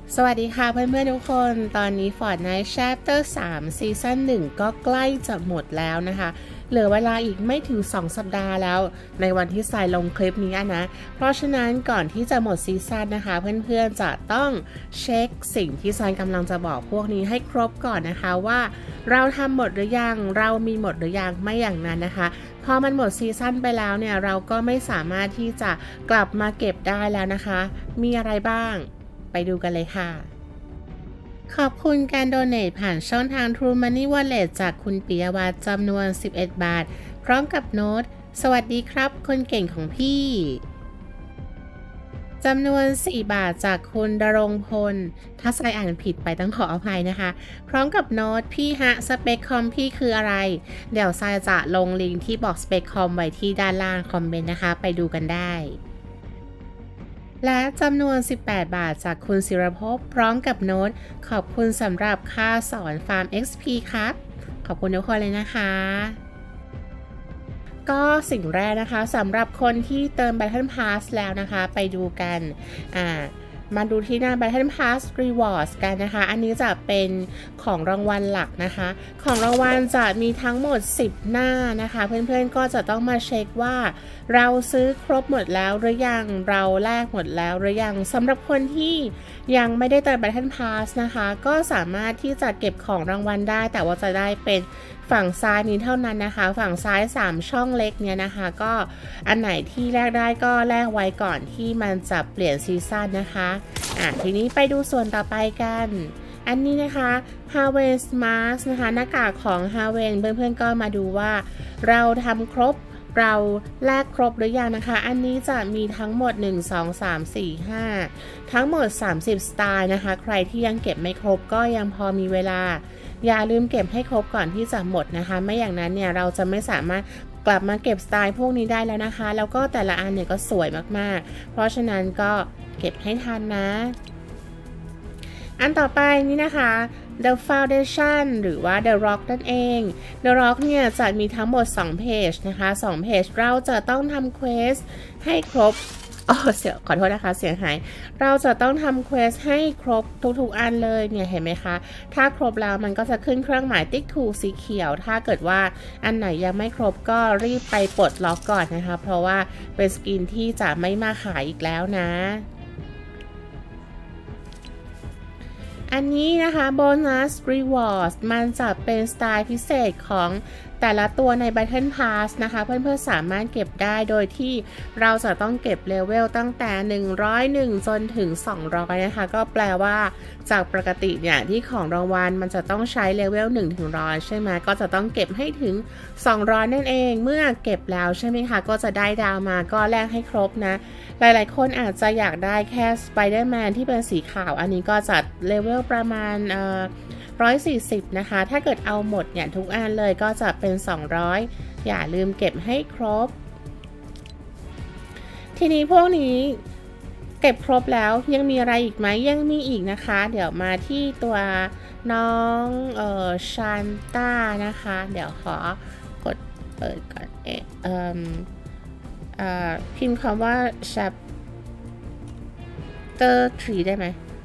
สวัสดีค่ะเพื่อนๆทุกคน ตอนนี้ Fortnite Chapter 3 Season 1 ก็ใกล้จะหมดแล้วนะคะ เหลือเวลาอีกไม่ถึง2สัปดาห์แล้วในวันที่ทรายลงคลิปนี้นะ เพราะฉะนั้นก่อนที่จะหมดซีซั่นนะคะเพื่อนๆจะต้องเช็คสิ่งที่ทรายกำลังจะบอกพวกนี้ให้ครบก่อนนะคะว่าเราทำหมดหรือยังเรามีหมดหรือยังไม่อย่างนั้นนะคะพอมันหมดซีซั่นไปแล้วเนี่ยเราก็ไม่สามารถที่จะกลับมาเก็บได้แล้วนะคะมีอะไรบ้างไปดูกันเลยค่ะขอบคุณการโดเนทผ่านช่องทาง True Money Wallet จากคุณปิยวัฒน์จำนวน11 บาทพร้อมกับโน้ตสวัสดีครับคนเก่งของพี่จำนวน4 บาทจากคุณดรงพลถ้าใส่อ่านผิดไปต้องขออภัยนะคะพร้อมกับโน้ตพี่ฮะสเปคคอมพี่คืออะไรเดี๋ยวทรายจะลงลิงก์ที่บอกสเปคคอมไว้ที่ด้านล่างคอมเมนต์นะคะไปดูกันได้และจำนวน18 บาทจากคุณศิรภพพร้อมกับโน้ตขอบคุณสำหรับค่าสอนฟาร์ม XP ครับขอบคุณทุกคนเลยนะคะก็สิ่งแรกนะคะสำหรับคนที่เติม Battle Pass แล้วนะคะไปดูกันมาดูที่หน้า Battle Pass Rewards กันนะคะอันนี้จะเป็นของรางวัลหลักนะคะของรางวัลจะมีทั้งหมด10หน้านะคะเพื่อนๆก็จะต้องมาเช็คว่าเราซื้อครบหมดแล้วหรือยังเราแลกหมดแล้วหรือยังสำหรับคนที่ยังไม่ได้เติม Battle Pass นะคะก็สามารถที่จะเก็บของรางวัลได้แต่ว่าจะได้เป็นฝั่งซ้ายนี้เท่านั้นนะคะฝั่งซ้าย3ช่องเล็กเนี่ยนะคะก็อันไหนที่แลกได้ก็แลกไว้ก่อนที่มันจะเปลี่ยนซีซั่นนะคะทีนี้ไปดูส่วนต่อไปกันอันนี้นะคะ Haven Mask นะคะหน้ากากของ Haven เพื่อนๆก็มาดูว่าเราทำครบเราแลกครบหรือยังนะคะอันนี้จะมีทั้งหมด1 2 3 4 5ทั้งหมด30สไตล์นะคะใครที่ยังเก็บไม่ครบก็ยังพอมีเวลาอย่าลืมเก็บให้ครบก่อนที่จะหมดนะคะไม่อย่างนั้นเนี่ยเราจะไม่สามารถกลับมาเก็บสไตล์พวกนี้ได้แล้วนะคะแล้วก็แต่ละอันเนี่ยก็สวยมากๆเพราะฉะนั้นก็เก็บให้ทันนะอันต่อไปนี่นะคะ The Foundation หรือว่า The Rock นั่นเอง The Rock เนี่ยจะมีทั้งหมด2เพจนะคะ2เพจเราจะต้องทำเควสให้ครบขอโทษนะคะเสียงหายเราจะต้องทำเควสให้ครบทุกๆอันเลยเนี่ยเห็นไหมคะถ้าครบแล้วมันก็จะขึ้นเครื่องหมายติ๊กถูกสีเขียวถ้าเกิดว่าอันไหนยังไม่ครบก็รีบไปปลดล็อกก่อนนะคะเพราะว่าเป็นสกินที่จะไม่มาขายอีกแล้วนะอันนี้นะคะ Bonus Rewards มันจะเป็นสไตล์พิเศษของแต่ละตัวใน Battle Pass นะคะเพื่อนๆสามารถเก็บได้โดยที่เราจะต้องเก็บเลเวลตั้งแต่101จนถึง200นะคะก็แปลว่าจากปกติเนี่ยที่ของรางวัลมันจะต้องใช้เลเวล1ถึง100ใช่ไหมก็จะต้องเก็บให้ถึง200นั่นเองเมื่อเก็บแล้วใช่ไหมคะก็จะได้ดาวมาก็แลกให้ครบนะหลายๆคนอาจจะอยากได้แค่ Spider-Man ที่เป็นสีขาวอันนี้ก็จัดเลเวลประมาณ140นะคะถ้าเกิดเอาหมดเนี่ยทุกอันเลยก็จะเป็น200อย่าลืมเก็บให้ครบทีนี้พวกนี้เก็บครบแล้วยังมีอะไรอีกไหมยังมีอีกนะคะเดี๋ยวมาที่ตัวน้องชันต้านะคะเดี๋ยวขอกดเปิดก่อนพิมพ์คำว่า chapter 3ได้ไหม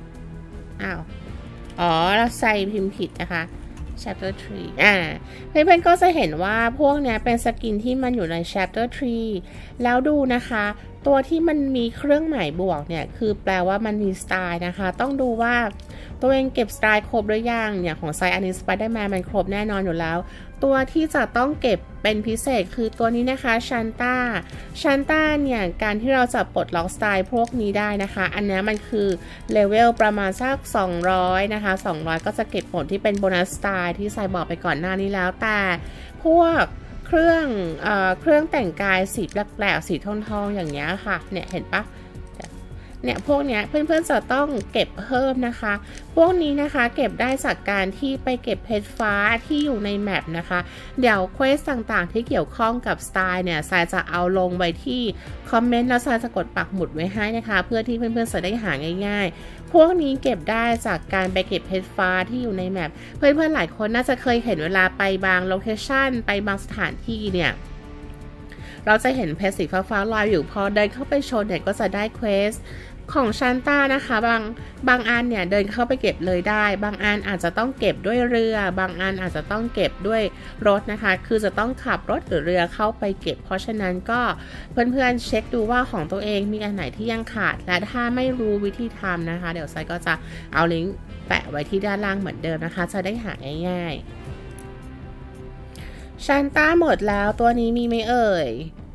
เราใส่พิมพ์ผิดนะคะ chapter 3เพื่อนๆก็จะเห็นว่าพวกนี้เป็นสกินที่มันอยู่ใน chapter 3แล้วดูนะคะตัวที่มันมีเครื่องหมายบวกเนี่ยคือแปลว่ามันมีสไตล์นะคะต้องดูว่าตัวเองเก็บสไตล์ครบหรือยังอย่างของไซอันนี้ Spider-Man มันครบแน่นอนอยู่แล้วตัวที่จะต้องเก็บเป็นพิเศษคือตัวนี้นะคะชันต้าเนี่ยการที่เราจะปลดล็อกสไตล์พวกนี้ได้นะคะอันนี้มันคือเลเวลประมาณสัก200นะคะ200ก็จะเก็บผลที่เป็นโบนัสสไตล์ที่ไซบอกไปก่อนหน้านี้แล้วแต่พวกเครื่องแต่งกายสีแปลกๆสีทองๆอย่างเงี้ยค่ะเนี่ยเห็นปะเนี่ยพวกเนี้ยเพื่อนๆจะต้องเก็บเพิ่มนะคะพวกนี้นะคะเก็บได้จากการที่ไปเก็บเพชรฟ้าที่อยู่ในแมปนะคะเดี๋ยวเควสต่างๆที่เกี่ยวข้องกับสไตล์เนี่ยทรายจะเอาลงไว้ที่คอมเมนต์แล้วทรายจะกดปักหมุดไว้ให้นะคะเพื่อที่เพื่อนๆจะได้หาง่ายๆพวกนี้เก็บได้จากการไปเก็บเพชรฟ้าที่อยู่ในแมปเพื่อนๆหลายคนน่าจะเคยเห็นเวลาไปบางโลเคชั่นไปบางสถานที่เนี่ยเราจะเห็นเพชรสีฟ้าๆลอยอยู่พอเดินเข้าไปชนเนี่ยก็จะได้เควสของชันต้านะคะบางอันเนี่ยเดินเข้าไปเก็บเลยได้บางอันอาจจะต้องเก็บด้วยเรือบางอันอาจจะต้องเก็บด้วยรถนะคะคือจะต้องขับรถหรือเรือเข้าไปเก็บเพราะฉะนั้นก็เพื่อนๆเช็คดูว่าของตัวเองมีอันไหนที่ยังขาดและถ้าไม่รู้วิธีทำนะคะเดี๋ยวไซก็จะเอาลิงก์แปะไว้ที่ด้านล่างเหมือนเดิมนะคะจะได้หาง่ายๆชันต้าหมดแล้วตัวนี้มีไหมเอ่ย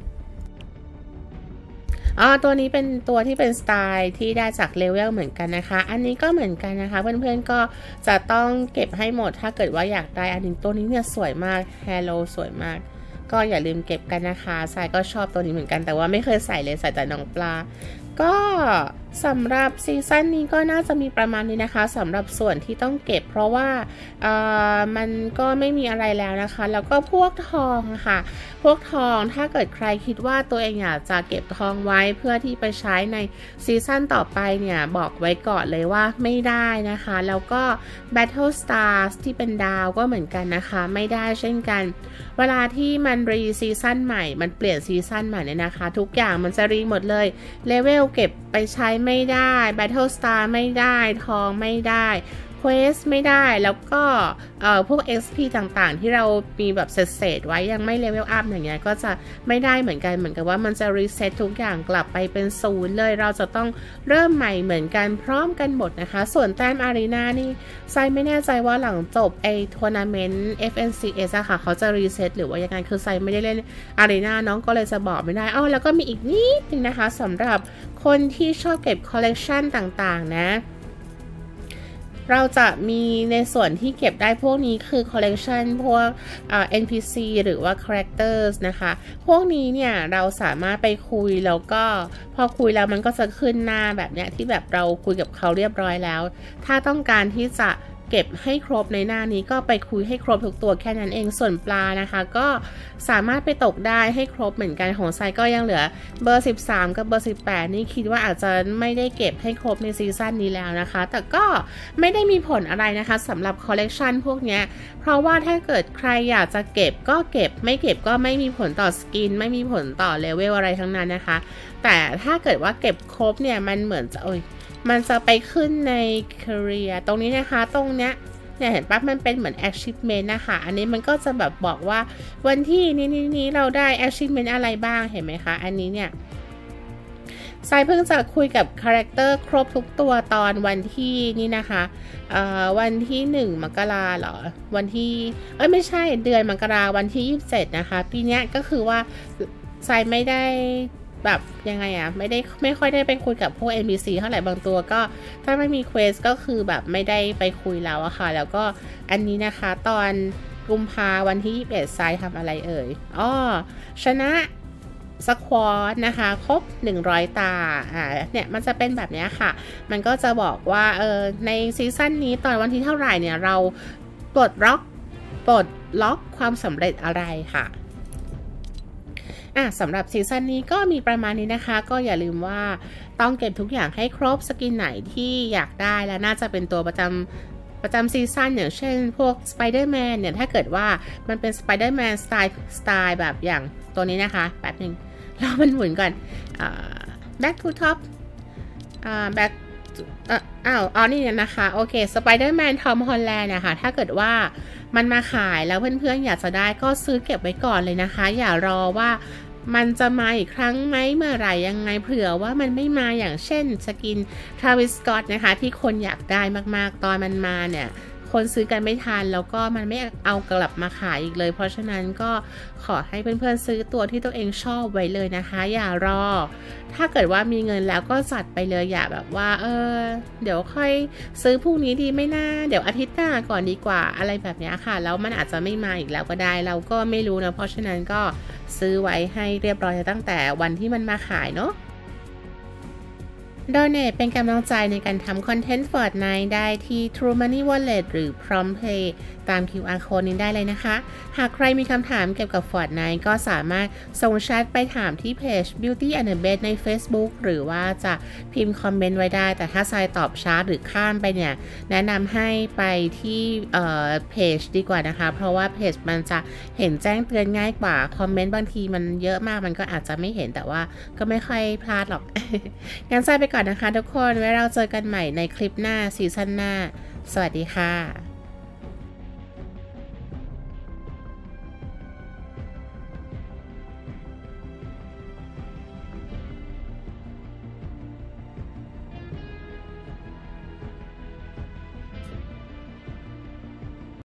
ตัวนี้เป็นตัวที่เป็นสไตล์ที่ได้จากเลเวลเหมือนกันนะคะอันนี้ก็เหมือนกันนะคะเพื่อนๆก็จะต้องเก็บให้หมดถ้าเกิดว่าอยากได้อันนี้ตัวนี้เนี่ยสวยมากแฮโลสวยมากก็อย่าลืมเก็บกันนะคะทรายก็ชอบตัวนี้เหมือนกันแต่ว่าไม่เคยใส่เลยใส่แต่น้องปลาก็สำหรับซีซั่นนี้ก็น่าจะมีประมาณนี้นะคะสำหรับส่วนที่ต้องเก็บเพราะว่ามันก็ไม่มีอะไรแล้วนะคะแล้วก็พวกทองค่ะพวกทองถ้าเกิดใครคิดว่าตัวเองอยากจะเก็บทองไว้เพื่อที่ไปใช้ในซีซั่นต่อไปเนี่ยบอกไว้ก่อนเลยว่าไม่ได้นะคะแล้วก็ Battle Stars ที่เป็นดาวก็เหมือนกันนะคะไม่ได้เช่นกันเวลาที่มันรีซีซั่นใหม่มันเปลี่ยนซีซั่นใหม่เนี่ยนะคะทุกอย่างมันจะรีหมดเลยเลเวลเก็บไปใช้ไม่ได้ Battle Star ไม่ได้ทองไม่ได้ Quest ไม่ได้แล้วก็พวก XP ต่างๆที่เรามีแบบเศษไว้ยังไม่เลเวลอัพอย่างเงี้ยก็จะไม่ได้เหมือนกันเหมือนกับว่ามันจะรีเซ็ตทุกอย่างกลับไปเป็นศูนย์เลยเราจะต้องเริ่มใหม่เหมือนกันพร้อมกันหมดนะคะส่วนแต้มอารีนานี่ไซไม่แน่ใจว่าหลังจบทัวร์นาเมนต์ FNCS อะค่ะเขาจะรีเซ็ตหรือว่ายังไงคือไซไม่ได้เล่นอารีนาน้องก็เลยจะบอกไม่ได้แล้วก็มีอีกนิดนึงนะคะสำหรับคนที่ชอบเก็บคอลเลกชันต่างๆนะเราจะมีในส่วนที่เก็บได้พวกนี้คือ collection พวกNPC หรือว่า characters นะคะพวกนี้เนี่ยเราสามารถไปคุยแล้วก็พอคุยแล้วมันก็จะขึ้นหน้าแบบเนี้ยที่แบบเราคุยกับเขาเรียบร้อยแล้วถ้าต้องการที่จะเก็บให้ครบในหน้านี้ก็ไปคุยให้ครบทุกตัวแค่นั้นเองส่วนปลานะคะก็สามารถไปตกได้ให้ครบเหมือนกันของไซก็ยังเหลือเบอร์13กับเบอร์18นี่คิดว่าอาจจะไม่ได้เก็บให้ครบในซีซั่นนี้แล้วนะคะแต่ก็ไม่ได้มีผลอะไรนะคะสำหรับคอลเลกชันพวกนี้เพราะว่าถ้าเกิดใครอยากจะเก็บก็เก็บไม่เก็บก็ไม่มีผลต่อสกินไม่มีผลต่อเลเวลอะไรทั้งนั้นนะคะแต่ถ้าเกิดว่าเก็บครบเนี่ยมันเหมือนจะมันจะไปขึ้นใน career ตรงนี้นะคะตรงเนี้ยเนี่ยเห็นปั๊บมันเป็นเหมือน achievement นะคะอันนี้มันก็จะแบบบอกว่าวันที่นี้เราได้ achievement อะไรบ้างเห็นไหมคะอันนี้เนี่ยไซเพิ่งจะคุยกับคาแรคเตอร์ครบทุกตัวตอนวันที่นี่นะคะวันที่1 มกราเหรอวันที่ไม่ใช่เดือนมกราวันที่27นะคะปีนี้ก็คือว่าไซไม่ได้แบบยังไงไม่ค่อยได้ไปคุยกับพวก NPC เท่าไหร่บางตัวก็ถ้าไม่มีเควสก็คือแบบไม่ได้ไปคุยแล้วอะค่ะแล้วก็อันนี้นะคะตอนกุมภาวันที่21ไซทำอะไรเอ่ยชนะสควอตนะคะครบ100ตาเนี่ยมันจะเป็นแบบนี้ค่ะมันก็จะบอกว่าในซีซั่นนี้ตอนวันที่เท่าไหร่เนี่ยเราปลดล็อกความสำเร็จอะไรค่ะสำหรับซีซั่นนี้ก็มีประมาณนี้นะคะก็อย่าลืมว่าต้องเก็บทุกอย่างให้ครบสกินไหนที่อยากได้และน่าจะเป็นตัวประจำซีซั่นอย่างเช่นพวก Spider-Man เนี่ยถ้าเกิดว่ามันเป็น Spider-Man สไตล์แบบอย่างตัวนี้นะคะแป๊บนึงรอมันหมุนก่อนback to top back นี่เนี่ยนะคะโอเค Spider-Man Tom Holland นะคะถ้าเกิดว่ามันมาขายแล้วเพื่อนๆอยากจะได้ก็ซื้อเก็บไว้ก่อนเลยนะคะอย่ารอว่ามันจะมาอีกครั้งไหมเมื่อไหร่ยังไงเผื่อว่ามันไม่มาอย่างเช่นสกิน Travis Scott นะคะที่คนอยากได้มากๆตอนมันมาเนี่ยคนซื้อกันไม่ทันแล้วก็มันไม่เอากลับมาขายอีกเลยเพราะฉะนั้นก็ขอให้เพื่อนๆซื้อตัวที่ตัวเองชอบไว้เลยนะคะอย่ารอถ้าเกิดว่ามีเงินแล้วก็จัดไปเลยอย่าแบบว่าเดี๋ยวค่อยซื้อพรุ่งนี้ดีไม่น่าเดี๋ยวอาทิตย์หน้าก่อนดีกว่าอะไรแบบนี้ค่ะแล้วมันอาจจะไม่มาอีกแล้วก็ได้เราก็ไม่รู้นะเพราะฉะนั้นก็ซื้อไว้ให้เรียบร้อยตั้งแต่วันที่มันมาขายเนาะDonate เป็นกำลังใจในการทำคอนเทนต์ Fortnite ได้ที่ True Money Wallet หรือ PromptPay ตาม QR Code นี้ได้เลยนะคะหากใครมีคำถามเกี่ยวกับ Fortnite ก็สามารถส่งแชทไปถามที่เพจ Beauty and the Beast ใน Facebook หรือว่าจะพิมพ์คอมเมนต์ไว้ได้แต่ถ้าทรายตอบช้าหรือข้ามไปเนี่ยแนะนำให้ไปที่เพจดีกว่านะคะเพราะว่าเพจมันจะเห็นแจ้งเตือนง่ายกว่าคอมเมนต์บางทีมันเยอะมากมันก็อาจจะไม่เห็นแต่ว่าก็ไม่ค่อยพลาดหรอกงั้นทรายไปก่อนนะคะทุกคนไว้เราเจอกันใหม่ในคลิปหน้าซีซั่นหน้าสวัสดีค่ะ